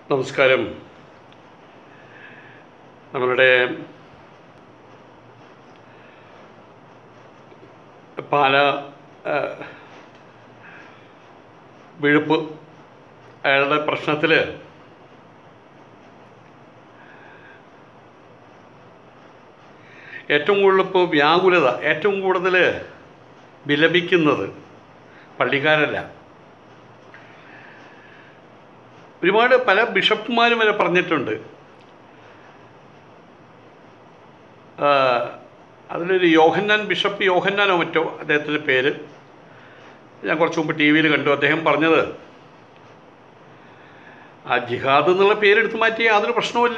നമസ്കാരം. നമ്മളുടെ പാല വിഴുപ്പ് അയാളുടെ പ്രശ്നത്തിൽ ഏറ്റവും കൂടുതൽ ഇപ്പോൾ വ്യാകുലത ഏറ്റവും കൂടുതൽ വിലപിക്കുന്നത് പള്ളിക്കാരല്ല. ഒരുപാട് പല ബിഷപ്പുമാരും വരെ പറഞ്ഞിട്ടുണ്ട്. അതിലൊരു ബിഷപ്പ് യോഹന്നാനോ മറ്റോ അദ്ദേഹത്തിൻ്റെ പേര് ഞാൻ കുറച്ച് മുമ്പ് ടി വിയിൽ കണ്ടു. അദ്ദേഹം പറഞ്ഞത് ആ ജിഹാദ് എന്നുള്ള പേരെടുത്ത് മാറ്റിയാൽ യാതൊരു പ്രശ്നവുമില്ല.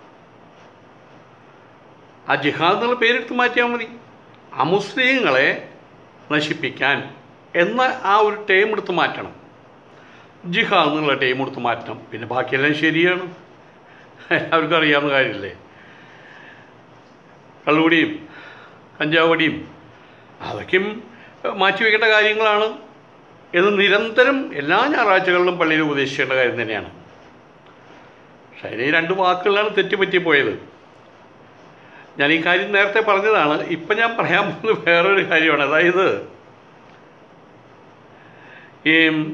ആ ജിഹാദ് എന്നുള്ള പേരെടുത്ത് മാറ്റിയാൽ മതി. അമുസ്ലിങ്ങളെ നശിപ്പിക്കാൻ എന്ന ആ ഒരു ടേം എടുത്ത് മാറ്റണം. ജിഹാദ് എന്നുള്ള ടൈം കൊടുത്ത് മാറ്റണം. പിന്നെ ബാക്കിയെല്ലാം ശരിയാണ്, എല്ലാവർക്കും അറിയാവുന്ന കാര്യമില്ലേ. കള്ളുകുടിയും കഞ്ചാവടിയും അതൊക്കെയും മാറ്റിവെക്കേണ്ട കാര്യങ്ങളാണ് എന്ന് നിരന്തരം എല്ലാ ഞായറാഴ്ചകളിലും പള്ളിയിൽ ഉപദേശിക്കേണ്ട കാര്യം തന്നെയാണ്. പക്ഷേ അതിന് ഈ രണ്ട് വാക്കുകളിലാണ് തെറ്റുപറ്റിപ്പോയത്. ഞാൻ ഈ കാര്യം നേരത്തെ പറഞ്ഞതാണ്. ഇപ്പം ഞാൻ പറയാൻ പോകുന്നത് വേറൊരു കാര്യമാണ്. അതായത് ഈ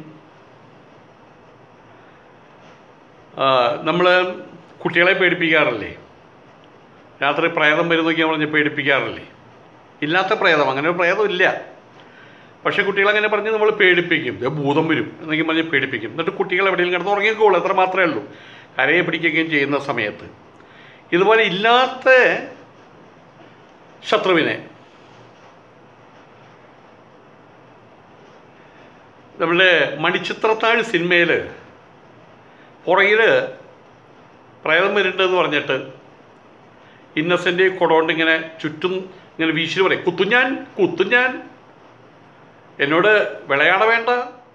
നമ്മൾ കുട്ടികളെ പേടിപ്പിക്കാറില്ലേ? രാത്രി പ്രേതം വരുന്നൊക്കെ പറഞ്ഞ് പേടിപ്പിക്കാറില്ലേ? ഇല്ലാത്ത പ്രേതം, അങ്ങനെ ഒരു പ്രേതം ഇല്ല. പക്ഷേ കുട്ടികളങ്ങനെ പറഞ്ഞ് നമ്മൾ പേടിപ്പിക്കും. ഭൂതം വരും എന്നൊക്കെ പറഞ്ഞ് പേടിപ്പിക്കും. എന്നിട്ട് കുട്ടികൾ എവിടെയെങ്കിലും കിടന്ന് ഉറങ്ങിക്കോളൂ, അത്ര മാത്രമേ ഉള്ളൂ. കരയെ പിടിക്കുകയും ചെയ്യുന്ന സമയത്ത് ഇതുപോലെ ഇല്ലാത്ത ശത്രുവിനെ നമ്മളുടെ മണിച്ചിത്രത്താഴ് സിനിമയിൽ പുറകിൽ പ്രേതം വരുന്നുണ്ടെന്ന് പറഞ്ഞിട്ട് ഇന്നസെൻ്റ് കൊടോണ്ട് ഇങ്ങനെ ചുറ്റും ഇങ്ങനെ വീശി പറയും, കുത്തും ഞാൻ എന്നോട് വിളയാട വേണ്ട.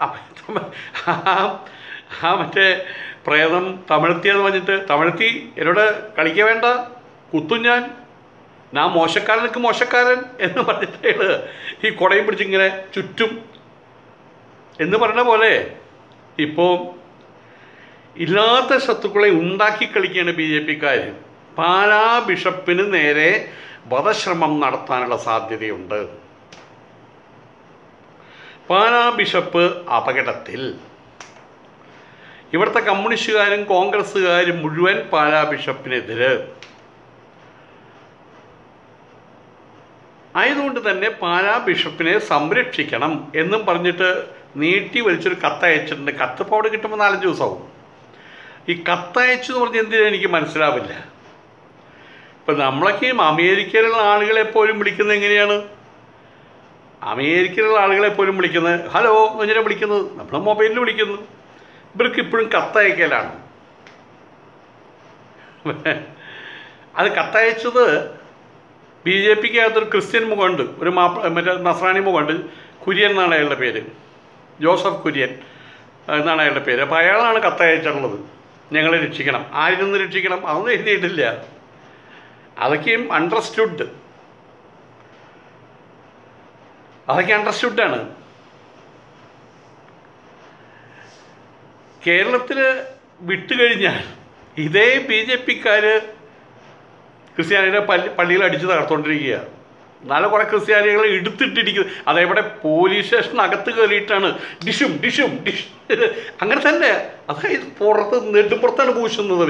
ആ മറ്റേ പ്രേതം തമിഴ്ത്തിയെന്ന് പറഞ്ഞിട്ട് തമിഴ്ത്തി എന്നോട് കളിക്ക വേണ്ട, കുത്തും ഞാൻ മോശക്കാരനക്ക് മോശക്കാരൻ എന്ന് പറഞ്ഞിട്ട് ഈ കുടയും പിടിച്ചിങ്ങനെ ചുറ്റും എന്ന് പറഞ്ഞ പോലെ ഇപ്പോൾ ഇല്ലാത്ത ശത്രുക്കളെ ഉണ്ടാക്കി കളിക്കുകയാണ് BJP-ക്കാർ. പാലാ ബിഷപ്പിന് നേരെ വധശ്രമം നടത്താനുള്ള സാധ്യതയുണ്ട്. പാലാ ബിഷപ്പ് അപകടത്തിൽ. ഇവിടുത്തെ കമ്മ്യൂണിസ്റ്റുകാരും കോൺഗ്രസ്സുകാരും മുഴുവൻ പാലാ ബിഷപ്പിനെതിരെ ആയതുകൊണ്ട് തന്നെ പാലാ ബിഷപ്പിനെ സംരക്ഷിക്കണം എന്നും പറഞ്ഞിട്ട് നീട്ടി വലിച്ചൊരു കത്തയച്ചിട്ടുണ്ട്. കത്ത് ഇപ്പോൾ അവിടെ കിട്ടുമ്പോൾ 4-5 ദിവസമാവും. ഈ കത്തയച്ചു എന്ന് പറഞ്ഞാൽ എന്തിനാ എനിക്ക് മനസ്സിലാവില്ല. ഇപ്പം നമ്മളൊക്കെയും അമേരിക്കയിലുള്ള ആളുകളെ പോലും വിളിക്കുന്നത് എങ്ങനെയാണ്? അമേരിക്കയിലുള്ള ആളുകളെ പോലും വിളിക്കുന്നത് ഹലോ എങ്ങനെ വിളിക്കുന്നത്? നമ്മൾ മൊബൈലിൽ വിളിക്കുന്നു. ഇവർക്ക് ഇപ്പോഴും കത്തയക്കലാണ്. അത് കത്തയച്ചത് BJP-ക്കകത്തൊരു ക്രിസ്ത്യൻ മുഖമുണ്ട്, ഒരു മറ്റേ നസ്രാണി മുഖമുണ്ട്. കുര്യൻ എന്നാണ് അയാളുടെ പേര്, ജോസഫ് കുര്യൻ എന്നാണ് അയാളുടെ പേര്. അപ്പോൾ അയാളാണ് കത്തയച്ചിട്ടുള്ളത്, ഞങ്ങളെ രക്ഷിക്കണം. ആരിൽ നിന്ന് രക്ഷിക്കണം അതൊന്നും എഴുതിയിട്ടില്ല. അതൊക്കെയും അണ്ടർസ്റ്റുഡ്, അതൊക്കെ അണ്ടർസ്റ്റുഡാണ്. കേരളത്തിൽ വിട്ടുകഴിഞ്ഞാൽ ഇതേ BJP-ക്കാർ ക്രിസ്ത്യാനിയുടെ പള്ളിയിൽ അടിച്ച് തകർത്തുകൊണ്ടിരിക്കുക. നല്ല കുറേ ക്രിസ്ത്യാനികളെ എടുത്തിട്ടിരിക്കുന്നത്. അതെവിടെ പോലീസ് സ്റ്റേഷനകത്ത് കയറിയിട്ടാണ് ഡിഷും അങ്ങനെ തന്നെ. അതായത് പുറത്ത് നെടുമ്പുറത്താണ് പൂശുന്നത്.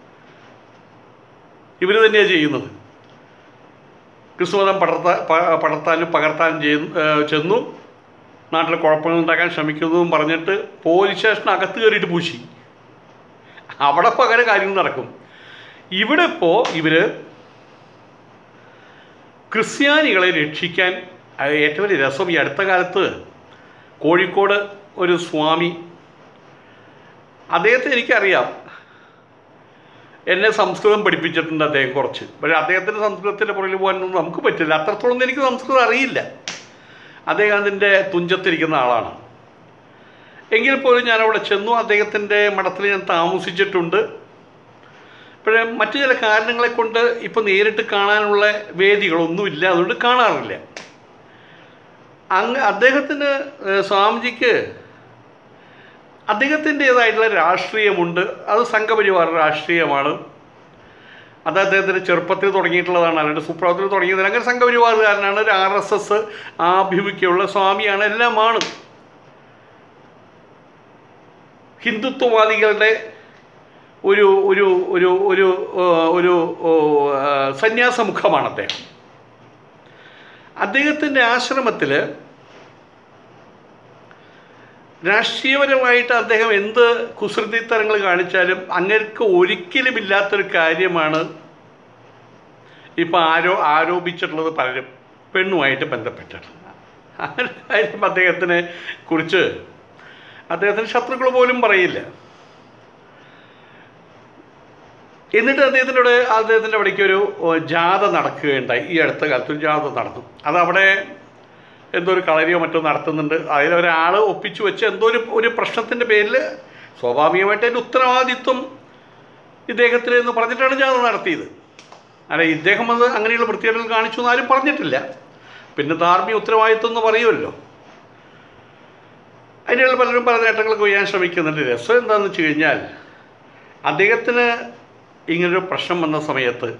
ഇവർ തന്നെയാണ് ചെയ്യുന്നത്. ക്രിസ്തുമതം പടർത്താനും പകർത്താനും ചെന്നു നാട്ടിൽ കുഴപ്പങ്ങൾ ഉണ്ടാക്കാൻ ശ്രമിക്കുന്നതും പറഞ്ഞിട്ട് പോലീസ് സ്റ്റേഷനകത്ത് കയറിയിട്ട് പൂശി. അവിടെ ഇപ്പോൾ അങ്ങനെ കാര്യങ്ങൾ നടക്കും. ഇവിടെ ഇപ്പോൾ ഇവർ ക്രിസ്ത്യാനികളെ രക്ഷിക്കാൻ ഏറ്റവും വലിയ രസം, ഈ അടുത്ത കാലത്ത് കോഴിക്കോട് ഒരു സ്വാമി, അദ്ദേഹത്തെ എനിക്കറിയാം, എന്നെ സംസ്കൃതം പഠിപ്പിച്ചിട്ടുണ്ട് അദ്ദേഹം കുറച്ച്. പക്ഷേ അദ്ദേഹത്തിൻ്റെ സംസ്കൃതത്തിൻ്റെ പുറകിൽ പോകാനൊന്നും നമുക്ക് പറ്റില്ല. അത്രത്തോളം എനിക്ക് സംസ്കൃതം അറിയില്ല. അദ്ദേഹം അതിൻ്റെ തുഞ്ചത്തിരിക്കുന്ന ആളാണ്. എങ്കിൽ പോലും ഞാനവിടെ ചെന്നു. അദ്ദേഹത്തിൻ്റെ മഠത്തിൽ ഞാൻ താമസിച്ചിട്ടുണ്ട്. പക്ഷേ മറ്റു ചില കാരണങ്ങളെ കൊണ്ട് ഇപ്പോൾ നേരിട്ട് കാണാനുള്ള വേദികളൊന്നുമില്ല, അതുകൊണ്ട് കാണാറില്ല. അദ്ദേഹത്തിന് സ്വാമിജിക്ക് അദ്ദേഹത്തിൻ്റേതായിട്ടുള്ള രാഷ്ട്രീയമുണ്ട്. അത് സംഘപരിവാർ രാഷ്ട്രീയമാണ്. അത് അദ്ദേഹത്തിൻ്റെ ചെറുപ്പത്തിൽ തുടങ്ങിയിട്ടുള്ളതാണ്, അല്ലാണ്ട് സുപ്രഭാതത്തിൽ തുടങ്ങിയതില്ല. അങ്ങനെ സംഘപരിവാറുകാരനാണ്, ഒരു RSS ആഭിമുഖ്യമുള്ള സ്വാമിയാണ്, എല്ലാമാണ്. ഹിന്ദുത്വവാദികളുടെ ഒരു ഒരു ഒരു ഒരു ഒരു സന്യാസമുഖമാണ് അദ്ദേഹം. അദ്ദേഹത്തിൻ്റെ ആശ്രമത്തിൽ രാഷ്ട്രീയപരമായിട്ട് അദ്ദേഹം എന്ത് കുസൃതിത്തരങ്ങൾ കാണിച്ചാലും അങ്ങേർക്ക് ഒരിക്കലും ഇല്ലാത്തൊരു കാര്യമാണ് ഇപ്പോൾ ആരോപിച്ചിട്ടുള്ളത് പലരും, പെണ്ണുമായിട്ട് ബന്ധപ്പെട്ടിട്ടുള്ളത്. അങ്ങനെ കാര്യം അദ്ദേഹത്തിനെ കുറിച്ച് അദ്ദേഹത്തിന് ശത്രുക്കൾ പോലും പറയില്ല. എന്നിട്ട് അദ്ദേഹത്തിൻ്റെ അവിടേക്ക് ഒരു ജാഥ നടക്കുകയുണ്ടായി. ഈ അടുത്ത കാലത്തൊരു ജാഥ നടന്നു. അതവിടെ എന്തോ ഒരു കളരിയോ മറ്റോ നടത്തുന്നുണ്ട്. അതിലൊരാൾ ഒപ്പിച്ചു വെച്ച് എന്തോ ഒരു പ്രശ്നത്തിൻ്റെ പേരിൽ സ്വാഭാവികമായിട്ട് അതിൻ്റെ ഉത്തരവാദിത്വം ഇദ്ദേഹത്തിന് എന്ന് പറഞ്ഞിട്ടാണ് ജാഥ നടത്തിയത്. അല്ല, ഇദ്ദേഹം അത് അങ്ങനെയുള്ള വൃത്തികേടുകൾ കാണിച്ചു എന്ന് ആരും പറഞ്ഞിട്ടില്ല. പിന്നെ ധാർമ്മിക ഉത്തരവാദിത്വം എന്ന് പറയുമല്ലോ. അതിനുള്ള പലരും പല നേട്ടങ്ങളൊക്കെ ചെയ്യാൻ ശ്രമിക്കുന്നുണ്ട്. രസം എന്താണെന്ന് വെച്ച് കഴിഞ്ഞാൽ, അദ്ദേഹത്തിന് ഇങ്ങനൊരു പ്രശ്നം വന്ന സമയത്ത്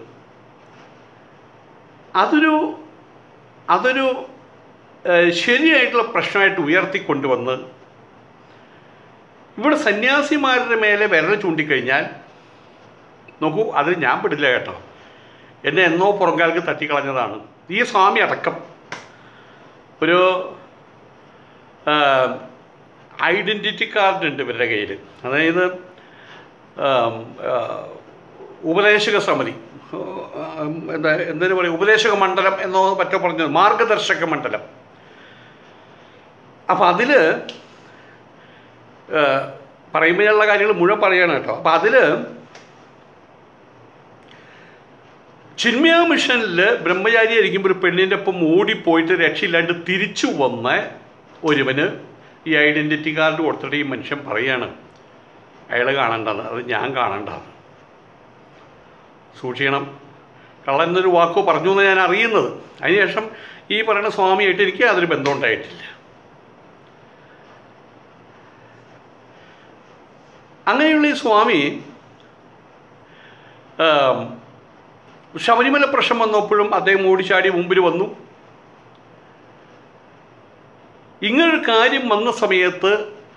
അതൊരു ശരിയായിട്ടുള്ള പ്രശ്നമായിട്ട് ഉയർത്തിക്കൊണ്ടുവന്ന് ഇവിടെ സന്യാസിമാരുടെ മേലെ വിരൽ ചൂണ്ടിക്കഴിഞ്ഞാൽ, നോക്കൂ, അതിൽ ഞാൻ പെടില്ല കേട്ടോ, എന്നെ എന്നോ പുറങ്കാലക്ക് തട്ടിക്കളഞ്ഞതാണ്. ഈ സ്വാമി അടക്കം ഒരു ഐഡൻറ്റിറ്റി കാർഡ് ഉണ്ട് ഇവരുടെ കയ്യിൽ. അതായത് ഉപദേശക സമിതി, എന്തിനു പറയും, ഉപദേശക മണ്ഡലം എന്നോ മറ്റോ പറഞ്ഞത്, മാർഗദർശക മണ്ഡലം. അപ്പം അതിൽ പറയുമ്പോഴുള്ള കാര്യങ്ങൾ മുഴുവൻ പറയണം കേട്ടോ. അപ്പം അതിൽ ചിന്മയ മിഷനിൽ ബ്രഹ്മചാരിയായിരിക്കുമ്പോൾ ഒരു പെണ്ണിൻ്റെ ഒപ്പം ഓടിപ്പോയിട്ട് രക്ഷയില്ലാണ്ട് തിരിച്ചു വന്ന ഒരുവന് ഈ ഐഡൻറ്റിറ്റി കാർഡ് കൊടുത്തിട്ട് ഈ മനുഷ്യൻ പറയാണ് അയാൾ കാണേണ്ടത്, അത് ഞാൻ കാണേണ്ടതാണ്, സൂക്ഷിക്കണം. കള്ളൻ എന്നൊരു വാക്കോ പറഞ്ഞു എന്ന് ഞാൻ അറിയുന്നത്. അതിനുശേഷം ഈ പറയുന്ന സ്വാമിയായിട്ട് എനിക്ക് അതൊരു ബന്ധം ഉണ്ടായിട്ടില്ല. അങ്ങനെയുള്ള ഈ സ്വാമി ശബരിമല പ്രശ്നം വന്നപ്പോഴും അദ്ദേഹം ഓടിച്ചാടി മുമ്പിൽ വന്നു. ഇങ്ങനൊരു കാര്യം വന്ന സമയത്ത്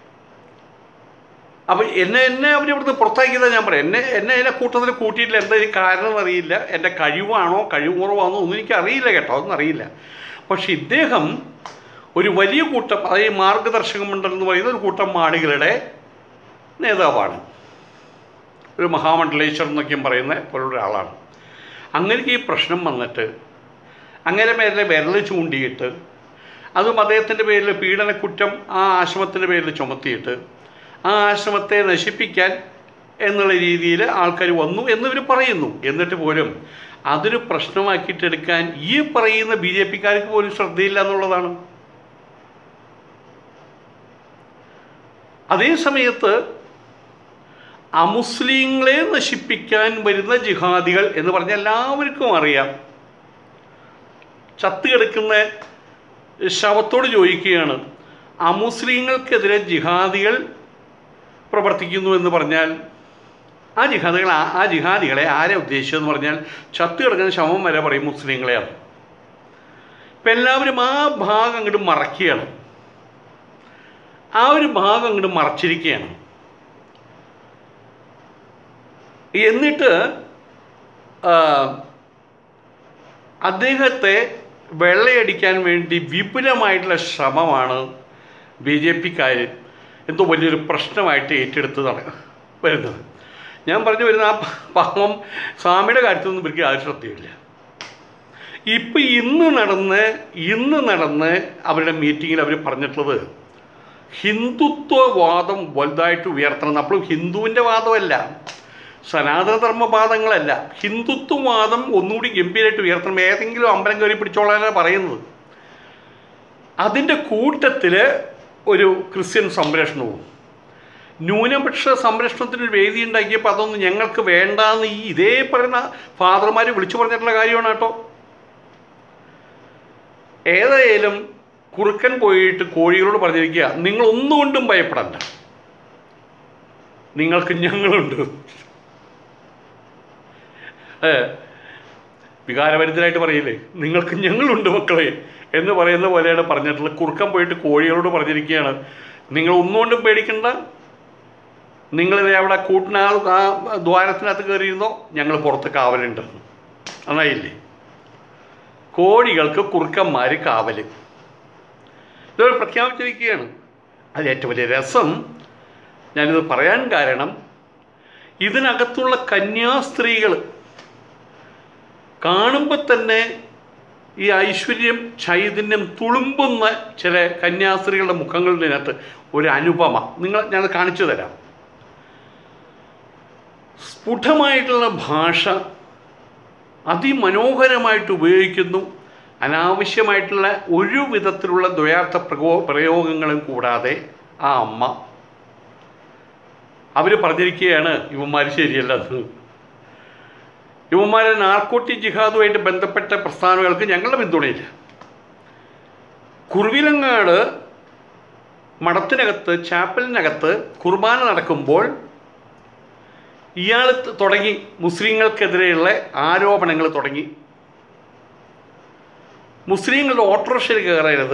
അപ്പം എന്നെ അവരിവിടുന്ന് പുറത്താക്കിയതാണ് ഞാൻ പറയാം. എന്നെ അതിനെ കൂട്ടത്തിൽ കൂട്ടിയിട്ടില്ല. എന്താ ഈ കാരണം എന്നറിയില്ല. എൻ്റെ കഴിവാണോ കഴിവ് കുറവാണോ ഒന്നും എനിക്കറിയില്ല കേട്ടോ, അതൊന്നും അറിയില്ല. പക്ഷെ ഇദ്ദേഹം ഒരു വലിയ കൂട്ടം, അതായത് മാർഗദർശക മണ്ഡലം എന്ന് പറയുന്ന ഒരു കൂട്ടം ആളുകളുടെ നേതാവാണ്. ഒരു മഹാമണ്ഡലേശ്വർ എന്നൊക്കെയും പറയുന്ന പോലൊരാളാണ്. അങ്ങനെ ഈ പ്രശ്നം വന്നിട്ട് അങ്ങനെ മേലെ വിരൽ ചൂണ്ടിയിട്ട് അതും അദ്ദേഹത്തിൻ്റെ പേരിൽ പീഡനക്കുറ്റം ആ ആശ്രമത്തിൻ്റെ പേരിൽ ചുമത്തിയിട്ട് ആ ആശ്രമത്തെ നശിപ്പിക്കാൻ എന്നുള്ള രീതിയിൽ ആൾക്കാർ വന്നു എന്നിവർ പറയുന്നു. എന്നിട്ട് പോലും അതൊരു പ്രശ്നമാക്കിയിട്ടെടുക്കാൻ ഈ പറയുന്ന BJP-ക്കാർക്ക് പോലും ശ്രദ്ധയില്ല എന്നുള്ളതാണ്. അതേ സമയത്ത് അമുസ്ലിങ്ങളെ നശിപ്പിക്കാൻ വരുന്ന ജിഹാദികൾ എന്ന് പറഞ്ഞാൽ എല്ലാവർക്കും അറിയാം. ചത്തുകിടക്കുന്ന ശവത്തോട് ചോദിക്കുകയാണ്, അമുസ്ലിങ്ങൾക്കെതിരെ ജിഹാദികൾ പ്രവർത്തിക്കുന്നു എന്ന് പറഞ്ഞാൽ ആ ജിഹാദികളെ ആരെ ഉദ്ദേശിച്ചതെന്ന് പറഞ്ഞാൽ ചത്തുകിടക്കുന്ന ശവം വരെ പറയും മുസ്ലിങ്ങളെയാണ്. ഇപ്പം എല്ലാവരും ആ ഭാഗം അങ്ങോട്ട് മറക്കുകയാണ്, ആ ഒരു ഭാഗം അങ്ങോട്ട് മറച്ചിരിക്കുകയാണ്. എന്നിട്ട് അദ്ദേഹത്തെ വെള്ളയടിക്കാൻ വേണ്ടി വിപുലമായിട്ടുള്ള ശ്രമമാണ് BJP-ക്കാർ എന്തോ വലിയൊരു പ്രശ്നമായിട്ട് ഏറ്റെടുത്ത് വരുന്നത്. ഞാൻ പറഞ്ഞു വരുന്ന ആ പാവം സ്വാമിയുടെ കാര്യത്തിലൊന്നും ഇവർക്ക് യാതൊരു ശ്രദ്ധയില്ല. ഇപ്പം ഇന്ന് നടന്ന് അവരുടെ മീറ്റിങ്ങിൽ അവർ പറഞ്ഞിട്ടുള്ളത് ഹിന്ദുത്വവാദം വലുതായിട്ട് ഉയർത്തണം. അപ്പോഴും ഹിന്ദുവിൻ്റെ വാദമല്ല, സനാതനധർമ്മവാദങ്ങളല്ല, ഹിന്ദുത്വവാദം ഒന്നുകൂടി ഗംഭീരമായിട്ട് ഉയർത്തണം. ഏതെങ്കിലും അമ്പലം കയറി പിടിച്ചോളാനാണ് പറയുന്നത്. അതിൻ്റെ കൂട്ടത്തിൽ ഒരു ക്രിസ്ത്യൻ സംരക്ഷണവും, ന്യൂനപക്ഷ സംരക്ഷണത്തിനൊരു വേദി ഉണ്ടാക്കിയപ്പോൾ അതൊന്നും ഞങ്ങൾക്ക് വേണ്ടാന്ന് ഇതേ പറയുന്ന ഫാദർമാർ വിളിച്ചു പറഞ്ഞിട്ടുള്ള കാര്യമാണ് കേട്ടോ. ഏതായാലും കുറുക്കൻ പോയിട്ട് കോഴികളോട് പറഞ്ഞിരിക്കുക, നിങ്ങളൊന്നുകൊണ്ടും ഭയപ്പെടണ്ട, നിങ്ങൾക്ക് ഞങ്ങളുണ്ട്. വികാരഭരിതരായിട്ട് പറയില്ലേ, നിങ്ങൾക്ക് ഞങ്ങളുണ്ട് മക്കളെ എന്ന് പറയുന്ന പോലെയാണ് പറഞ്ഞിട്ടുള്ളത്. കുറുക്കൻ പോയിട്ട് കോഴികളോട് പറഞ്ഞിരിക്കുകയാണ്, നിങ്ങൾ ഒന്നുകൊണ്ടും പേടിക്കണ്ട, നിങ്ങളിത് അവിടെ ആ ദ്വാരത്തിനകത്ത് കയറിയിരുന്നോ, ഞങ്ങൾ പുറത്ത് കാവലുണ്ട്. നന്നായില്ലേ? കോഴികൾക്ക് കുറുക്കന്മാർ കാവല്. ഇതൊരു പ്രഖ്യാപിച്ചിരിക്കുകയാണ്. അതിൽ ഏറ്റവും വലിയ രസം, ഞാനിത് പറയാൻ കാരണം, ഇതിനകത്തുള്ള കന്യാസ്ത്രീകൾ കാണുമ്പോൾ തന്നെ ഈ ഐശ്വര്യം ചൈതന്യം തുളുമ്പുന്ന ചില കന്യാസ്ത്രീകളുടെ മുഖങ്ങളുടെ അതിനകത്ത് ഒരു അനുപമ ഞാനത് കാണിച്ചു തരാം. സ്ഫുടമായിട്ടുള്ള ഭാഷ അതിമനോഹരമായിട്ട് ഉപയോഗിക്കുന്നു. അനാവശ്യമായിട്ടുള്ള ഒരു വിധത്തിലുള്ള ദ്വയാർത്ഥ പ്രയോഗങ്ങളും കൂടാതെ ആ അമ്മ അവർ പറഞ്ഞിരിക്കുകയാണ്, ഇവന്മാർ ശരിയല്ലെന്ന്. ഇവന്മാരെ നാർക്കോട്ടിക് ജിഹാദുമായിട്ട് ബന്ധപ്പെട്ട പ്രസ്ഥാനങ്ങൾക്ക് ഞങ്ങളുടെ പിന്തുണയില്ല. കുറുവിലങ്ങാട് മഠത്തിനകത്ത് ചാപ്പലിനകത്ത് കുർബാന നടക്കുമ്പോൾ ഇയാൾ തുടങ്ങി മുസ്ലിങ്ങൾക്കെതിരെയുള്ള ആരോപണങ്ങൾ തുടങ്ങി. മുസ്ലിങ്ങളുടെ ഓട്ടോറിക്ഷയിൽ കയറരുത്,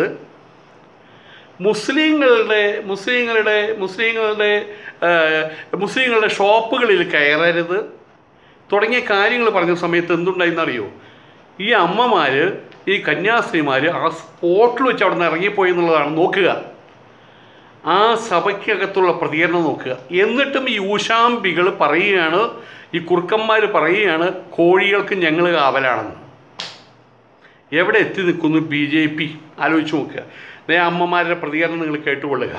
മുസ്ലിങ്ങളുടെ ഷോപ്പുകളിൽ കയറരുത് തുടങ്ങിയ കാര്യങ്ങൾ പറഞ്ഞ സമയത്ത് എന്തുണ്ടായെന്നറിയോ? ഈ അമ്മമാർ, ഈ കന്യാസ്ത്രീമാർ ആ സ്പോട്ടിൽ വെച്ച് അവിടെ നിന്ന് ഇറങ്ങിപ്പോയി എന്നുള്ളതാണ്. നോക്കുക, ആ സഭയ്ക്കകത്തുള്ള പ്രതികരണം നോക്കുക. എന്നിട്ടും ഈ ഊശാമ്പികൾ പറയുകയാണ്, ഈ കുറുക്കന്മാർ പറയുകയാണ്, കോഴികൾക്ക് ഞങ്ങൾ കാവലാണെന്ന്. എവിടെ എത്തി നിൽക്കുന്നു BJP? ആലോചിച്ച് നോക്കുക. അമ്മമാരുടെ പ്രതികരണം നിങ്ങൾ കേട്ടുകൊള്ളുക,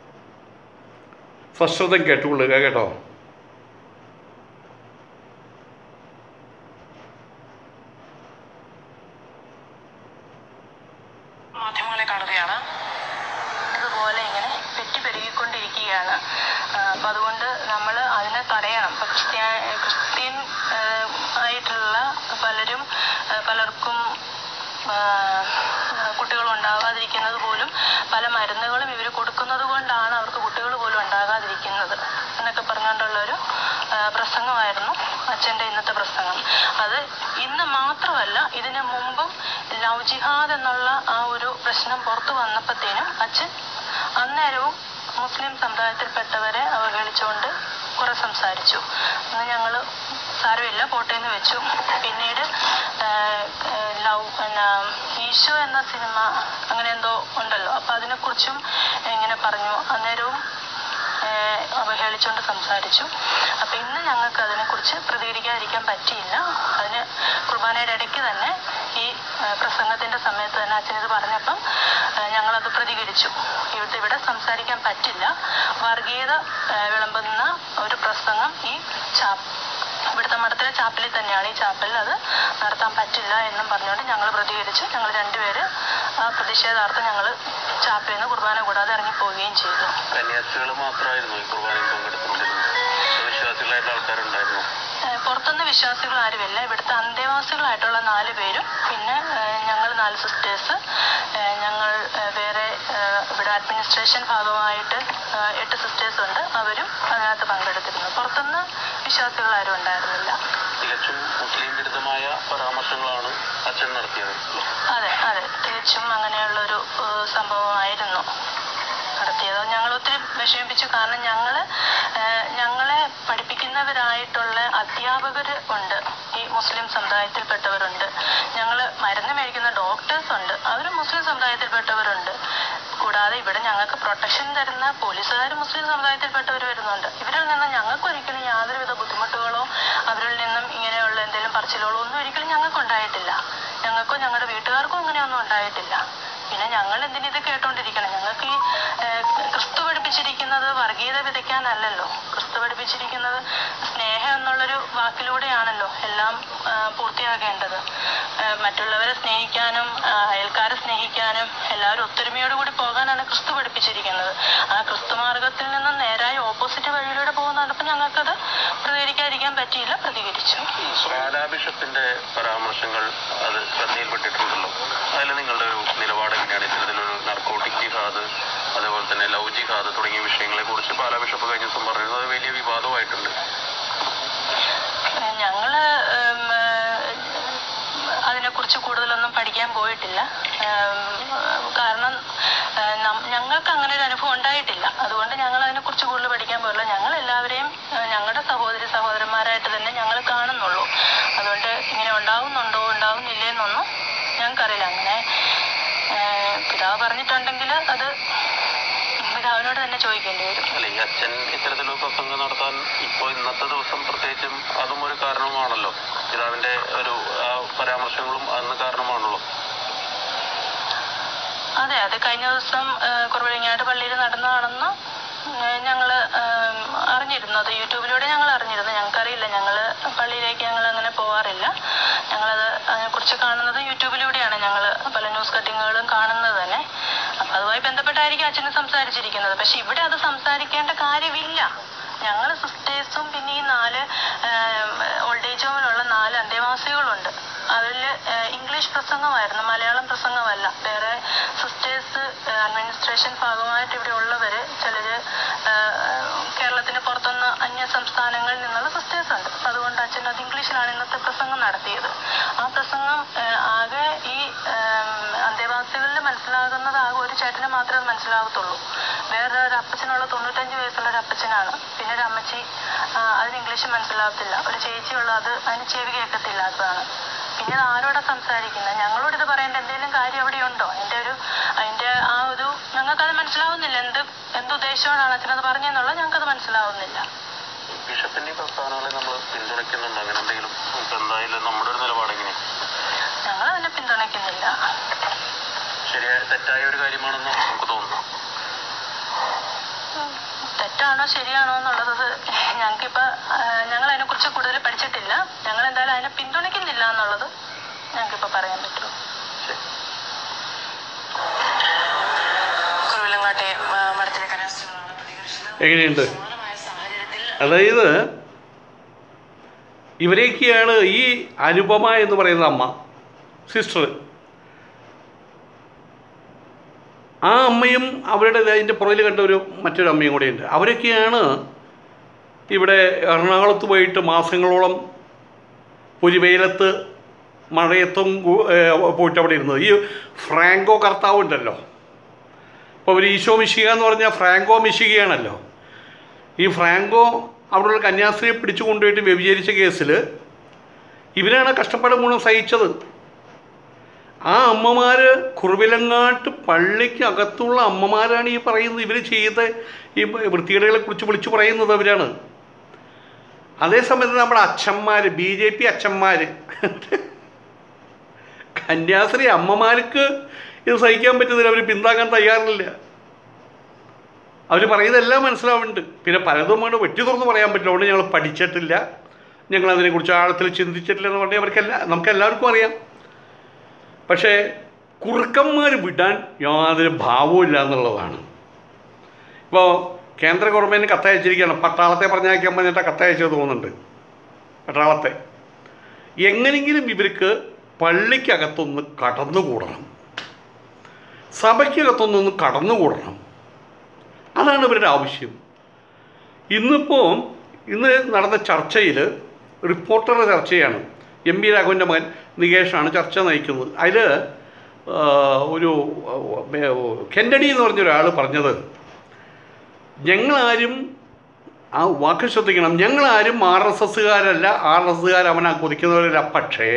സശ്രദ്ധം കേട്ടുകൊള്ളുക കേട്ടോ. മാധ്യമങ്ങളെ കാണുകയാണ്, ഇതുപോലെ ഇങ്ങനെ പെരുകിക്കൊണ്ടിരിക്കുകയാണ്. അപ്പം അതുകൊണ്ട് നമ്മൾ അതിനെ തടയണം. ഇപ്പം ക്രിസ്ത്യൻ ആയിട്ടുള്ള പലർക്കും കുട്ടികൾ ഉണ്ടാകാതിരിക്കുന്നത് പോലും പല മരുന്നുകളും ഇവർ കൊടുക്കുന്നത് കൊണ്ടാണ് അവർക്ക് കുട്ടികൾ പോലും ഉണ്ടാകാതിരിക്കുന്നത് എന്നൊക്കെ പറഞ്ഞുകൊണ്ടുള്ളൊരു പ്രസംഗമായിരുന്നു അച്ഛൻ്റെ ഇന്നത്തെ പ്രസംഗം. അത് ഇന്ന് മാത്രമല്ല, ഇതിനു മുമ്പും ലവ് ജിഹാദ് എന്നുള്ള ആ ഒരു പ്രശ്നം പുറത്തു വന്നപ്പോഴത്തേനും അച്ഛൻ അന്നേരവും മുസ്ലിം സമുദായത്തിൽപ്പെട്ടവരെ അവഹേളിച്ചുകൊണ്ട് കുറെ സംസാരിച്ചു. അന്ന് ഞങ്ങൾ സാരമില്ല പോട്ടേന്ന് വെച്ചു. പിന്നീട് ഈശോ എന്ന സിനിമ അങ്ങനെ എന്തോ ഉണ്ടല്ലോ, അപ്പം അതിനെക്കുറിച്ചും ഇങ്ങനെ പറഞ്ഞു. അന്നേരവും അവഹേളിച്ചുകൊണ്ട് സംസാരിച്ചു. അപ്പം ഇന്ന് ഞങ്ങൾക്ക് അതിനെക്കുറിച്ച് പ്രതികരിക്കാതിരിക്കാൻ പറ്റിയില്ല. അതിന് കുർബാനയുടെ ഇടയ്ക്ക് തന്നെ ഈ പ്രസംഗത്തിൻ്റെ സമയത്ത് തന്നെ അച്ഛനിത് പറഞ്ഞപ്പം ഞങ്ങളത് പ്രതികരിച്ചു. ഇവിടെ സംസാരിക്കാൻ പറ്റില്ല, വർഗീയത വിളമ്പുന്ന ഒരു പ്രസംഗം ഇവിടുത്തെ മഠത്തിലെ ചാപ്പലിൽ തന്നെയാണ്, ഈ ചാപ്പലിൽ അത് നടത്താൻ പറ്റില്ല എന്നും പറഞ്ഞുകൊണ്ട് ഞങ്ങൾ പ്രതികരിച്ചു. ഞങ്ങൾ രണ്ടുപേര് ആ പ്രതിഷേധാർത്ഥം ഞങ്ങൾ ചാപ്പലിൽ നിന്ന് കുർബാന കൂടാതെ ഇറങ്ങിപ്പോവുകയും ചെയ്തു. കന്യാസ്ത്രീകൾ മാത്രമായിരുന്നു ഈ കുർബാനയിൽ പങ്കെടുത്തുകൊണ്ടിരുന്നത്? വിശ്വാസികളായിട്ടുള്ള ആൾക്കാരുണ്ടായിരുന്നു? പുറത്തുനിന്ന് വിശ്വാസികൾ ആരുമില്ല. ഇവിടുത്തെ അന്തേവാസികളായിട്ടുള്ള 4 പേരും പിന്നെ ഞങ്ങൾ 4 സിസ്റ്റേഴ്സ്, ഞങ്ങൾ വേറെ ഇവിടെ അഡ്മിനിസ്ട്രേഷൻ ഭാഗമായിട്ട് 8 സിസ്റ്റേഴ്സ് ഉണ്ട്, അവരും അതിനകത്ത് പങ്കെടുത്തിരുന്നു. പുറത്തുനിന്ന് വിശ്വാസികൾ ആരും ഉണ്ടായിരുന്നില്ല. തികച്ചും മുസ്ലിം വിരുദ്ധമായ പരാമർശങ്ങളാണ് അച്ഛൻ നടത്തിയത്. അതെ അതെ, തികച്ചും അങ്ങനെയുള്ളൊരു സംഭവമായിരുന്നു നടത്തിയത്. ഞങ്ങൾ ഒത്തിരി വിഷമിപ്പിച്ചു. കാരണം ഞങ്ങളെ പഠിപ്പിക്കുന്നവരായിട്ടുള്ള അധ്യാപകർ ഉണ്ട്, ഈ മുസ്ലിം സമുദായത്തിൽപ്പെട്ടവരുണ്ട്. ഞങ്ങൾ മരുന്ന് മേടിക്കുന്ന ഡോക്ടേഴ്സ് ഉണ്ട്, അവരും മുസ്ലിം സമുദായത്തിൽപ്പെട്ടവരുണ്ട്. കൂടാതെ ഇവിടെ ഞങ്ങൾക്ക് പ്രൊട്ടക്ഷൻ തരുന്ന പോലീസുകാർ മുസ്ലിം സമുദായത്തിൽപ്പെട്ടവർ വരുന്നുണ്ട്. ഇവരിൽ നിന്ന് ഞങ്ങൾക്ക് ഒരിക്കലും യാതൊരുവിധ ബുദ്ധിമുട്ടുകളോ അവരിൽ നിന്നും ഇങ്ങനെയുള്ള എന്തെങ്കിലും പറച്ചിലുകളോ ഒന്നും ഒരിക്കലും ഞങ്ങൾക്ക് ഉണ്ടായിട്ടില്ല. ഞങ്ങൾക്കോ ഞങ്ങളുടെ വീട്ടുകാർക്കോ അങ്ങനെയൊന്നും ഉണ്ടായിട്ടില്ല. പിന്നെ ഞങ്ങൾ എന്തിനിത് കേട്ടോണ്ടിരിക്കണം? ഞങ്ങൾക്ക് ഈ ക്രിസ്തു പഠിപ്പിച്ചിരിക്കുന്നത് വർഗീയത വിതയ്ക്കാനല്ലല്ലോ. ക്രിസ്തു പഠിപ്പിച്ചിരിക്കുന്നത് സ്നേഹം എന്നുള്ളൊരു വാക്കിലൂടെയാണല്ലോ എല്ലാം പൂർത്തിയാകേണ്ടത്. മറ്റുള്ളവരെ സ്നേഹിക്കാനും അയൽക്കാരെ സ്നേഹിക്കാനും എല്ലാവരും ഒത്തൊരുമയോടുകൂടി പോകാനാണ് ക്രിസ്തു പഠിപ്പിച്ചിരിക്കുന്നത്. ആ ക്രിസ്തു മാർഗത്തിൽ നിന്നും നേരായ ഓപ്പോസിറ്റ് വഴിയിലൂടെ പോകുന്നതാണ്. അപ്പം ഞങ്ങൾക്കത് പ്രതികരിക്കാതിരിക്കാൻ പറ്റിയില്ല, പ്രതികരിച്ചു. ബിഷപ്പിന്റെ പരാമർശങ്ങൾ അത് ശ്രദ്ധയിൽപ്പെട്ടിട്ടുണ്ടല്ലോ, അതിൽ നിങ്ങളുടെ ഒരു നിലപാട് എങ്ങനെയാണ്? ഇത്തരത്തിലൊരു നാർക്കോട്ടിക് ജിഹാദ്, അതേപോലെ തന്നെ ലവ് ജിഹാദ് തുടങ്ങിയ വിഷയങ്ങളെ കുറിച്ച് പാലാ ബിഷപ്പ് കഴിഞ്ഞ ദിവസം പറഞ്ഞിരുന്നത് വലിയ വിവാദം വിവാദമായിട്ടുണ്ട്. ഞങ്ങള് അതിനെക്കുറിച്ച് കൂടുതലൊന്നും പഠിക്കാൻ പോയിട്ടില്ല. കാരണം ഞങ്ങൾക്ക് അങ്ങനെ ഒരു അനുഭവം ഉണ്ടായിട്ടില്ല. അതുകൊണ്ട് ഞങ്ങൾ അതിനെക്കുറിച്ച് കൂടുതൽ പഠിക്കാൻ പോയില്ല. ഞങ്ങൾ എല്ലാവരെയും ഞങ്ങളുടെ സഹോദരന്മാരായിട്ട് തന്നെ ഞങ്ങൾ കാണുന്നുള്ളൂ. അതുകൊണ്ട് ഇങ്ങനെ ഉണ്ടാവുന്നുണ്ടോ ഉണ്ടാവുന്നില്ലേന്നൊന്നും ഞങ്ങൾക്കറിയില്ല. അങ്ങനെ പിതാവ് പറഞ്ഞിട്ടുണ്ടെങ്കിൽ അത് പിതാവിനോട് തന്നെ ചോദിക്കേണ്ടി വരും. അല്ല, ഈ അച്ഛൻ ഇത്തരത്തിലൊരു പ്രസംഗം നടത്താൻ ഇപ്പോൾ ഇന്നത്തെ ദിവസം പ്രത്യേകിച്ചും അതും ഒരു കാരണമാണല്ലോ. പിതാവിന്റെ ഒരു പരാമർശങ്ങളും അന്ന് കാരണമാണല്ലോ. അതെ, അത് കഴിഞ്ഞ ദിവസം കുറവിലങ്ങാട് പള്ളിയിൽ നടന്നതാണെന്ന് ഞങ്ങൾ അറിഞ്ഞിരുന്നു. അത് യൂട്യൂബിലൂടെ ഞങ്ങൾ അറിഞ്ഞിരുന്നു. ഞങ്ങൾക്കറിയില്ല, ഞങ്ങൾ പള്ളിയിലേക്ക് ഞങ്ങൾ അങ്ങനെ പോകാറില്ല. ഞങ്ങളത് അതിനെക്കുറിച്ച് കാണുന്നത് യൂട്യൂബിലൂടെയാണ്. ഞങ്ങൾ പല ന്യൂസ് കട്ടിങ്ങുകളും കാണുന്നത് തന്നെ. അപ്പം അതുമായി ബന്ധപ്പെട്ടായിരിക്കും അച്ഛന് സംസാരിച്ചിരിക്കുന്നത്. പക്ഷെ ഇവിടെ അത് സംസാരിക്കേണ്ട കാര്യമില്ല. ഞങ്ങൾ സിസ്റ്റേഴ്സും പിന്നെ ഈ 4 ഓൾഡ് ഏജ് ഹോമിലുള്ള 4 അന്തേവാസികളുണ്ട്. അതിൽ ഇംഗ്ലീഷ് പ്രസംഗമായിരുന്നു, മലയാളം പ്രസംഗമല്ല. വേറെ സിസ്റ്റേഴ്സ് അഡ്മിനിസ്ട്രേഷൻ ഭാഗമായിട്ട് ഇവിടെ ഉള്ളവർ ചിലർ കേരളത്തിന് പുറത്തുനിന്ന് അന്യ സംസ്ഥാനങ്ങളിൽ നിന്നുള്ള സിസ്റ്റേഴ്സ് ഉണ്ട്. അതുകൊണ്ട് അച്ഛൻ അത് ഇംഗ്ലീഷിലാണ് ഇന്നത്തെ പ്രസംഗം നടത്തിയത്. ആ പ്രസംഗം ആകെ ഈ അന്തേവാസികളിൽ മനസ്സിലാകുന്നത് ആകെ ഒരു ചേട്ടന് മാത്രമേ അത് മനസ്സിലാകത്തുള്ളൂ. വേറെ ഒരു അപ്പച്ചനുള്ള 95 വയസ്സുള്ള ഒരു അപ്പച്ചനാണ്. പിന്നെ ഒരു അമ്മച്ചി, അതിന് ഇംഗ്ലീഷ് മനസ്സിലാകത്തില്ല. ഒരു ചേച്ചിയുള്ള അത് അതിന് ചെവി കേൾക്കത്തില്ലാത്തതാണ്. പിന്നെ അത് ആരോടെ സംസാരിക്കുന്നത്? ഞങ്ങളോട് ഇത് പറയേണ്ട എന്തെങ്കിലും കാര്യം അവിടെ ഉണ്ടോ? അതിന്റെ ആ ഒരു ഞങ്ങൾക്കത് മനസ്സിലാവുന്നില്ല. എന്തുദ്ദേശമാണ് അച്ഛനത് പറഞ്ഞെന്നുള്ളത് ഞങ്ങൾക്കത് മനസ്സിലാവുന്നില്ല. ബിഷപ്പിന്റെ പ്രസ്ഥാനങ്ങളെ നമ്മൾ പിന്തുണയ്ക്കുന്നുണ്ടോ? അങ്ങനെ എന്തെങ്കിലും എന്തായാലും നമ്മുടെ ഒരു നിലപാട് എങ്ങനെയാണ്? ഞങ്ങൾ അതിനെ പിന്തുണയ്ക്കുന്നില്ല. ശരിയായ തെറ്റായ ഒരു കാര്യമാണെന്ന് നമുക്ക് തോന്നുന്നു. തെറ്റാണോ ശരിയാണോ എന്നുള്ളത് ഞങ്ങൾ അതിനെക്കുറിച്ച് കൂടുതൽ പഠിച്ചിട്ടില്ല. ഞങ്ങൾ എന്തായാലും അതിനെ പിന്തുണയ്ക്കുന്നില്ല എന്നുള്ളത് ഞങ്ങൾക്കിപ്പോൾ പറയാൻ പറ്റുള്ളൂ. കുറവിലങ്ങാട്ടെ മഠത്തിലെ കന്യാസ്ത്രീകളാണ് പ്രതികരിച്ചത്. എങ്ങനെയുണ്ട്? അതായത് ഇവരൊക്കെയാണ് ഈ അനുപമ എന്ന് പറയുന്ന അമ്മ, സിസ്റ്റർ. ആ അമ്മയും അവരുടെ അതിൻ്റെ പുറകിൽ കണ്ട മറ്റൊരു അമ്മയും കൂടെയുണ്ട്. അവരൊക്കെയാണ് ഇവിടെ എറണാകുളത്ത് പോയിട്ട് മാസങ്ങളോളം ഒരു വെയിലത്ത് മഴയത്തും പോയിട്ട് അവിടെ ഇരുന്നത്. ഈ ഫ്രാങ്കോ കർത്താവ് ഉണ്ടല്ലോ, ഇപ്പോൾ ഒരു ഈശോ മിശിക എന്ന് പറഞ്ഞാൽ ഫ്രാങ്കോ മിശികയാണല്ലോ. ഈ ഫ്രാങ്കോ അവിടെയുള്ള കന്യാസ്ത്രീയെ പിടിച്ചു കൊണ്ടുപോയിട്ട് വ്യഭിചരിച്ച കേസിൽ ഇവരാണ് കഷ്ടപ്പാട് മുഴുവൻ സഹിച്ചത്. ആ അമ്മമാർ കുറുവിലങ്ങാട്ട് പള്ളിക്ക് അകത്തുള്ള അമ്മമാരാണ് ഈ പറയുന്നത്. ഇവർ ചെയ്ത ഈ വൃത്തികേടുകളെ കുറിച്ച് വിളിച്ചു പറയുന്നത് അവരാണ്. അതേസമയത്ത് നമ്മുടെ അച്ഛന്മാർ, BJP അച്ഛന്മാർ, കന്യാസ്ത്രീ അമ്മമാർക്ക് ഇത് സഹിക്കാൻ പറ്റുന്നില്ല. അവർ പിന്താങ്ങാൻ തയ്യാറില്ല. അവർ പറയുന്നതെല്ലാം മനസ്സിലാവുന്നുണ്ട്. പിന്നെ പലതും കൊണ്ട് വെട്ടി തുറന്ന് പറയാൻ പറ്റില്ല. അതുകൊണ്ട് ഞങ്ങൾ പഠിച്ചിട്ടില്ല, ഞങ്ങളതിനെക്കുറിച്ച് ആഴത്തിൽ ചിന്തിച്ചിട്ടില്ല എന്ന് പറഞ്ഞാൽ നമുക്കെല്ലാവർക്കും അറിയാം. പക്ഷേ കുറുക്കന്മാർ വിടാൻ യാതൊരു ഭാവവും ഇല്ല എന്നുള്ളതാണ്. ഇപ്പോൾ കേന്ദ്ര ഗവൺമെൻറ് കത്തയച്ചിരിക്കുകയാണ്. പട്ടാളത്തെ പറഞ്ഞയക്കാൻ പറഞ്ഞിട്ട് കത്തയച്ചത് തോന്നുന്നുണ്ട്. പട്ടാളത്തെ എങ്ങനെയെങ്കിലും ഇവർക്ക് പള്ളിക്കകത്തൊന്ന് കടന്നുകൂടണം, സഭയ്ക്കകത്തൊന്നൊന്ന് കടന്നുകൂടണം. അതാണ് ഇവരുടെ ആവശ്യം. ഇന്ന് നടന്ന ചർച്ചയിൽ റിപ്പോർട്ടറുടെ ചർച്ചയാണ്. MP രാഘവൻ്റെ മകൻ നികേഷാണ് ചർച്ച നയിക്കുന്നത്. അതിൽ ഒരു കെന്നഡി എന്ന് പറഞ്ഞൊരാൾ പറഞ്ഞത്, ഞങ്ങളാരും, ആ വാക്ക് ശ്രദ്ധിക്കണം, ഞങ്ങളാരും RSSകാരല്ല, RSSകാർ അവനാ കൊതിക്കുന്നവരല്ല. പക്ഷേ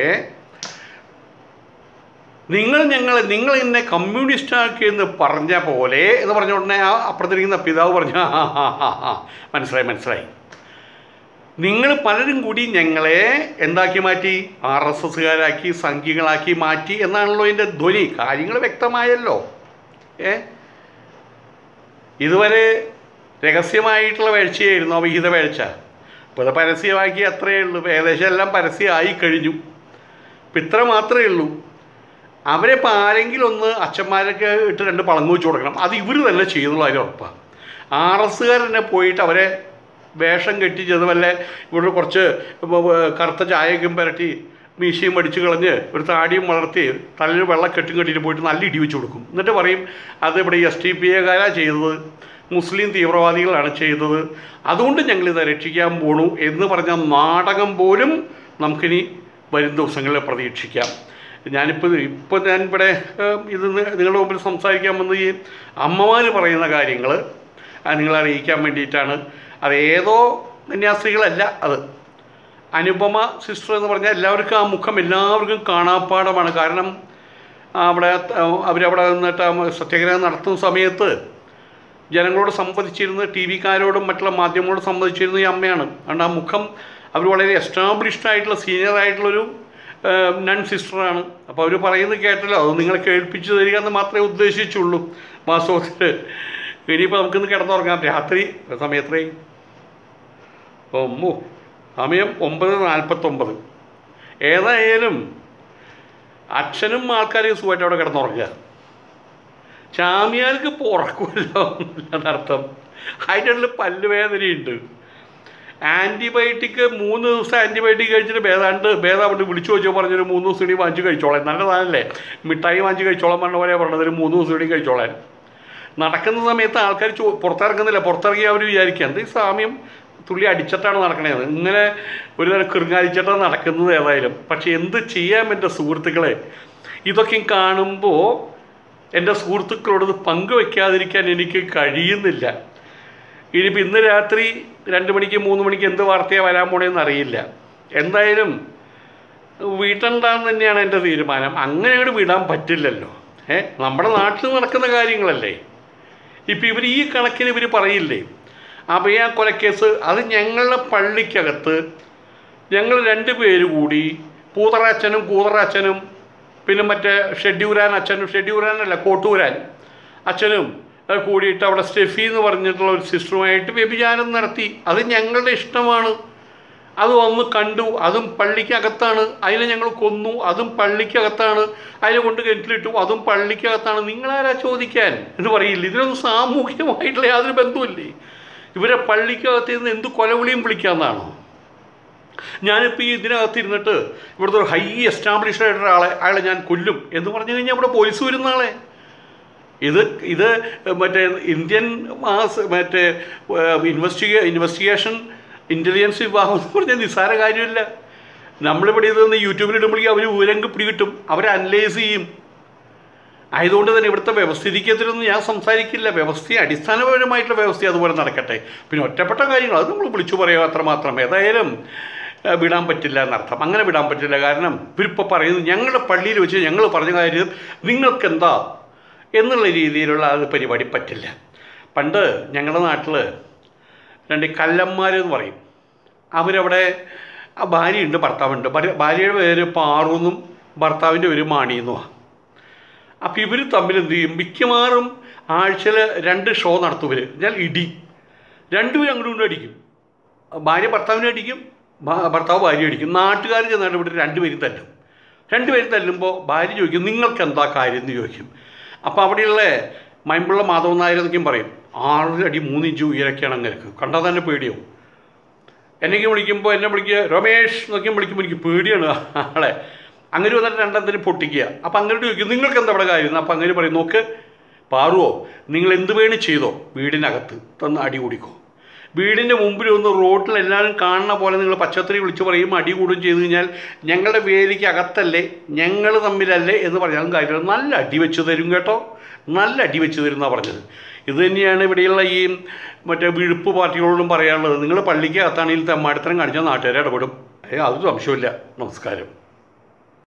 നിങ്ങൾ എന്നെ കമ്മ്യൂണിസ്റ്റാക്കിയെന്ന് പറഞ്ഞ പോലെ എന്ന് പറഞ്ഞ ഉടനെ ആ അപ്പുറത്തിരിക്കുന്ന പിതാവ് പറഞ്ഞു, മനസ്സിലായി. നിങ്ങൾ പലരും കൂടി ഞങ്ങളെ എന്താക്കി മാറ്റി? RSSകാരാക്കി, സംഘികളാക്കി മാറ്റി എന്നാണല്ലോ എൻ്റെ ധ്വനി. കാര്യങ്ങൾ വ്യക്തമായല്ലോ. ഇതുവരെ രഹസ്യമായിട്ടുള്ള വീഴ്ചയായിരുന്നു, അവിഹിത വീഴ്ച. ഇപ്പോൾ അത് പരസ്യമാക്കി അത്രയേ ഉള്ളൂ. ഏകദേശം എല്ലാം പരസ്യമായി കഴിഞ്ഞു. ഇപ്പം ഇത്ര മാത്രമേ ഉള്ളൂ. അവരെ ഇപ്പോൾ ആരെങ്കിലും ഒന്ന് അച്ഛന്മാരൊക്കെ ഇട്ട് 2 പളങ്ങ് വെച്ച് കൊടുക്കണം. അത് ഇവർ തന്നെ ചെയ്യുന്നുള്ള കാര്യം ഉറപ്പാണ്. RSSകാർ തന്നെ പോയിട്ട് അവരെ വേഷം കെട്ടി ചെതുവല്ല ഇവിടെ കുറച്ച് കറുത്ത ചായക്കും പുരട്ടി മീശയും അടിച്ച് കളഞ്ഞ് ഒരു താടിയും വളർത്തി തലയിൽ വെള്ളം കെട്ടിയിട്ട് പോയിട്ട് നല്ല ഇടി വെച്ച് കൊടുക്കും. എന്നിട്ട് പറയും അത് ഇവിടെ STPAക്കാരാണ് ചെയ്തത്, മുസ്ലിം തീവ്രവാദികളാണ് ചെയ്തത്, അതുകൊണ്ട് ഞങ്ങളിത് രക്ഷിക്കാൻ പോണു എന്ന് പറഞ്ഞ നാടകം പോലും നമുക്കിനി വരും ദിവസങ്ങളിൽ പ്രതീക്ഷിക്കാം. ഞാനിപ്പോൾ ഞാനിവിടെ ഇത് നിങ്ങളുടെ മുമ്പിൽ സംസാരിക്കാൻ വന്ന ഈ അമ്മമാർ പറയുന്ന കാര്യങ്ങൾ നിങ്ങളെ അറിയിക്കാൻ വേണ്ടിയിട്ടാണ്. അതേതോ കന്യാസ്ത്രീകളല്ല, അത് അനുപമ സിസ്റ്റർ എന്ന് പറഞ്ഞാൽ എല്ലാവർക്കും ആ മുഖം എല്ലാവർക്കും കാണാപ്പാടമാണ്. കാരണം അവരവിടെ നിന്നിട്ട് സത്യാഗ്രഹം നടത്തുന്ന സമയത്ത് ജനങ്ങളോട് സംവദിച്ചിരുന്നത്, ടി വിക്കാരോടും മറ്റുള്ള മാധ്യമങ്ങളോട് സംവദിച്ചിരുന്നത് ഈ അമ്മയാണ്. അതുകൊണ്ട് ആ മുഖം അവർ വളരെ എസ്റ്റാബ്ലിഷ്ഡ് ആയിട്ടുള്ള സീനിയർ ആയിട്ടുള്ളൊരു നൺ സിസ്റ്ററാണ്. അപ്പോൾ അവർ പറയുന്നത് കേട്ടല്ലോ, അത് നിങ്ങളെ കേൾപ്പിച്ചു തരിക എന്ന് മാത്രമേ ഉദ്ദേശിച്ചുള്ളൂ വാസ്തവത്തിൽ. ഇനിയിപ്പോൾ നമുക്കിന്ന് കിടന്നുറങ്ങാം. രാത്രി സമയത്രേ സമയം 9:49. ഏതായാലും അച്ഛനും ആൾക്കാരും സുഖമായിട്ട് അവിടെ കിടന്നുറങ്ങുക. ചാമിയാർക്ക് ഇപ്പോൾ ഉറക്കുമല്ലോ എന്നർത്ഥം. അതിൻ്റെ ഉള്ളിൽ പല്ലുവേദനയുണ്ട്. ആൻറ്റിബയോട്ടിക് 3 ദിവസം ആൻറ്റിബയോട്ടിക് കഴിച്ചിട്ട് ഭേദാണ്ട് വിളിച്ചു ചോദിച്ചോ പറഞ്ഞൊരു 3 ദിവസം കൂടി വാങ്ങിച്ച് കഴിച്ചോളാൻ. നല്ലതാണല്ലേ, മിഠായി വാങ്ങിച്ച് കഴിച്ചോളാൻ പറഞ്ഞ പോലെ പറഞ്ഞത്, ഒരു 3 ദിവസം കൂടി കഴിച്ചോളാൻ. നടക്കുന്ന സമയത്ത് ആൾക്കാർ പുറത്തിറങ്ങുന്നില്ല. പുറത്തിറങ്ങി അവർ വിചാരിക്കുക എന്ത് ഈ സാമ്യം തുള്ളി അടിച്ചിട്ടാണ് നടക്കണത്, ഇങ്ങനെ ഒരു തരം കിറുങ്ങാടിച്ചിട്ടാണ് നടക്കുന്നത്. ഏതായാലും പക്ഷെ എന്ത് ചെയ്യാം എൻ്റെ സുഹൃത്തുക്കളെ, ഇതൊക്കെ കാണുമ്പോൾ എൻ്റെ സുഹൃത്തുക്കളോട് പങ്കുവെക്കാതിരിക്കാൻ എനിക്ക് കഴിയുന്നില്ല. ഇനിയിപ്പോൾ ഇന്ന് രാത്രി 2 മണിക്ക് 3 മണിക്ക് എന്ത് വാർത്തയാണ് വരാൻ പോണേന്ന് അറിയില്ല. എന്തായാലും വീട്ടണ്ടെന്ന് തന്നെയാണ് എൻ്റെ തീരുമാനം. അങ്ങനെയോട് വിടാൻ പറ്റില്ലല്ലോ. നമ്മുടെ നാട്ടിൽ നടക്കുന്ന കാര്യങ്ങളല്ലേ. ഇപ്പം ഇവർ ഈ കണക്കിന് ഇവർ പറയില്ലേ, അഭയ കൊലക്കേസ് അത് ഞങ്ങളുടെ പള്ളിക്കകത്ത് ഞങ്ങൾ 2 പേര് കൂടി, കൂതറച്ചനും പിന്നെ മറ്റേ ഷെഡ്യൂരാനല്ല കോട്ടൂരാൻ അച്ഛനും കൂടിയിട്ട് അവിടെ സ്റ്റെഫി എന്ന് പറഞ്ഞിട്ടുള്ള ഒരു സിസ്റ്ററുമായിട്ട് വ്യഭിചാരം നടത്തി. അത് ഞങ്ങളുടെ ഇഷ്ടമാണ്. അത് വന്ന് കണ്ടു, അതും പള്ളിക്കകത്താണ്. അതിനെ ഞങ്ങൾ കൊന്നു, അതും പള്ളിക്കകത്താണ്. അതിനെ കൊണ്ട് കിണറ്റിലിട്ടു, അതും പള്ളിക്കകത്താണ്. നിങ്ങളാരാ ചോദിക്കാൻ എന്ന് പറയില്ല. ഇതിനൊന്നും സാമൂഹികമായിട്ടുള്ള യാതൊരു ബന്ധവുമില്ലേ. ഇവരെ പള്ളിക്കകത്ത് നിന്ന് എന്ത് കൊലവിളിയും വിളിക്കാമെന്നാണോ? ഞാനിപ്പോൾ ഈ ഇതിനകത്തിരുന്നിട്ട് ഇവിടുത്തെ ഒരു ഹൈ എസ്റ്റാബ്ലിഷ്ഡ് ആയിട്ടുള്ള അയാളെ ഞാൻ കൊല്ലും എന്ന് പറഞ്ഞു കഴിഞ്ഞാൽ ഇവിടെ പോലീസ് വരുന്ന ആളെ. ഇത് മറ്റേ ഇന്ത്യൻ മറ്റേ ഇൻവെസ്റ്റിഗേഷൻ ഇൻ്റലിജൻസ് വിഭാഗം എന്ന് പറഞ്ഞാൽ നിസ്സാര കാര്യമില്ല. നമ്മളിവിടെ ഇതൊന്ന് യൂട്യൂബിലിടുമ്പോഴേക്കും അവർ ഊരങ്ക് പിടികിട്ടും, അവരെ അനലൈസ് ചെയ്യും. ആയതുകൊണ്ട് തന്നെ ഇവിടുത്തെ വ്യവസ്ഥിതിക്കത്തിലൊന്നും ഞാൻ സംസാരിക്കില്ല. അടിസ്ഥാനപരമായിട്ടുള്ള വ്യവസ്ഥ അതുപോലെ നടക്കട്ടെ. പിന്നെ ഒറ്റപ്പെട്ട കാര്യങ്ങൾ അത് നമ്മൾ വിളിച്ചു പറയുക അത്രമാത്രം. ഏതായാലും വിടാൻ പറ്റില്ല എന്നർത്ഥം. അങ്ങനെ വിടാൻ പറ്റില്ല. കാരണം ഇവരിപ്പോൾ പറയുന്നത് ഞങ്ങളുടെ പള്ളിയിൽ വെച്ച് ഞങ്ങൾ പറഞ്ഞ കാര്യം നിങ്ങൾക്കെന്താ എന്നുള്ള രീതിയിലുള്ള അത് പരിപാടി പറ്റില്ല. പണ്ട് ഞങ്ങളുടെ നാട്ടിൽ 2 കല്ലന്മാരെന്ന് പറയും. അവരവിടെ ഭാര്യയുണ്ട്, ഭർത്താവുണ്ട്. ഭാര്യയുടെ പേര് പാറുന്നും ഭർത്താവിൻ്റെ പേര് മാണിയെന്നുമാണ്. അപ്പോൾ ഇവർ തമ്മിൽ എന്ത് ചെയ്യും, മിക്കവാറും ആഴ്ചയിൽ 2 ഷോ നടത്തും. ഞാൻ ഇടി 2 പേരും അങ്ങോട്ടും അടിക്കും. ഭാര്യ ഭർത്താവിനെ അടിക്കും, ഭർത്താവ് ഭാര്യ അടിക്കും. നാട്ടുകാർ ചെന്നാണ്ട് ഇവിടെ 2 പേരും തല്ലും. 2 പേരും തല്ലുമ്പോൾ ഭാര്യ ചോദിക്കും നിങ്ങൾക്ക് എന്താ കാര്യം എന്ന് ചോദിക്കും. അപ്പോൾ അവിടെയുള്ള മൈമ്പുള്ള മാധവൻ നായർ എന്നൊക്കെയും പറയും 6 അടി 3 ഇഞ്ച് ഉയരൊക്കെയാണ് അങ്ങനെ. കണ്ടാൽ തന്നെ പേടിയാവും. എന്നെ വിളിക്കുമ്പോൾ രമേഷ് എന്നൊക്കെയും വിളിക്കുമ്പോൾ എനിക്ക് പേടിയാണ് ആളെ. അങ്ങനെ വന്നിട്ട് 2 പൊട്ടിക്കുക. അപ്പോൾ അങ്ങനെ ചോദിക്കും നിങ്ങൾക്ക് എന്താ ഇവിടെ കാര്യം. അപ്പോൾ അങ്ങനെ പറയും നോക്ക് പാറുവോ, നിങ്ങൾ എന്ത് വേണി ചെയ്തോ, വീടിനകത്ത് തന്ന് അടി കൂടിക്കോ. വീടിൻ്റെ മുമ്പിൽ ഒന്ന് റോഡിൽ എല്ലാവരും കാണുന്ന പോലെ നിങ്ങൾ പച്ചക്കറി വിളിച്ച് പറയും അടി കൂടും ചെയ്ത് കഴിഞ്ഞാൽ ഞങ്ങളുടെ വേലിക്ക് അകത്തല്ലേ, ഞങ്ങൾ തമ്മിലല്ലേ എന്ന് പറഞ്ഞാലും കാര്യമില്ല. നല്ല അടി വെച്ച് തരും കേട്ടോ, നല്ല അടി വെച്ച് തരും എന്നാണ് പറഞ്ഞത്. ഇത് തന്നെയാണ് ഇവിടെയുള്ള ഈ മറ്റേ വിഴുപ്പ് പാർട്ടികളോടും പറയാനുള്ളത്. നിങ്ങൾ പള്ളിക്ക് അകത്താണെങ്കിൽ തെമ്മാടിത്തരം കാണിച്ചാൽ നാട്ടുകാരെ ഇടപെടും. അത് സംശയമില്ല. നമസ്കാരം.